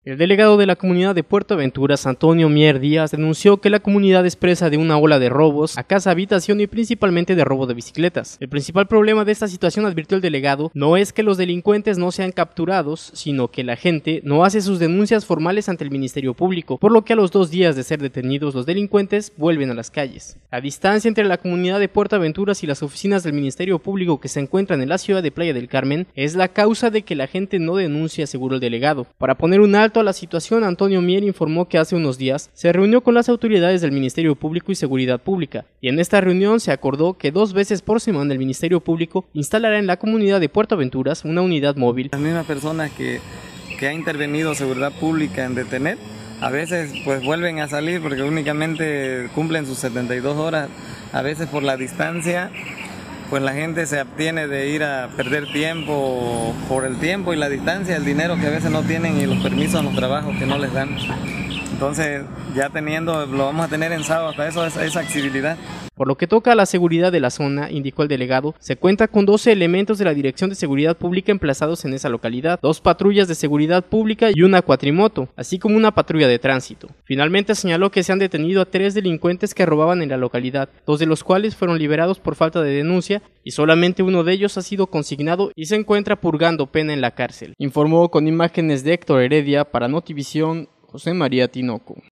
El delegado de la comunidad de Puerto Aventuras, Antonio Mier Díaz, denunció que la comunidad es presa de una ola de robos a casa, habitación y principalmente de robo de bicicletas. El principal problema de esta situación, advirtió el delegado, no es que los delincuentes no sean capturados, sino que la gente no hace sus denuncias formales ante el Ministerio Público, por lo que a los 2 días de ser detenidos los delincuentes vuelven a las calles. La distancia entre la comunidad de Puerto Aventuras y las oficinas del Ministerio Público que se encuentran en la ciudad de Playa del Carmen es la causa de que la gente no denuncie, aseguró el delegado. Para poner un alto a la situación, Antonio Mier informó que hace unos días se reunió con las autoridades del Ministerio Público y Seguridad Pública, y en esta reunión se acordó que 2 veces por semana el Ministerio Público instalará en la comunidad de Puerto Aventuras una unidad móvil. Las mismas personas que ha intervenido Seguridad Pública en detener, a veces pues vuelven a salir porque únicamente cumplen sus 72 horas, a veces por la distancia pues la gente se abstiene de ir a perder tiempo por el tiempo y la distancia, el dinero que a veces no tienen y los permisos en los trabajos que no les dan. Entonces ya lo vamos a tener en sábado, hasta eso esa accesibilidad. Por lo que toca a la seguridad de la zona, indicó el delegado, se cuenta con 12 elementos de la Dirección de Seguridad Pública emplazados en esa localidad, 2 patrullas de seguridad pública y una cuatrimoto, así como una patrulla de tránsito. Finalmente señaló que se han detenido a 3 delincuentes que robaban en la localidad, 2 de los cuales fueron liberados por falta de denuncia y solamente uno de ellos ha sido consignado y se encuentra purgando pena en la cárcel. Informó con imágenes de Héctor Heredia para Notivisión, José María Tinoco.